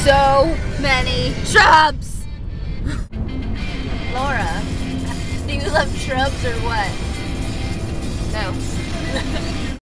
so many shrubs. Laura, do you love shrubs or what? No.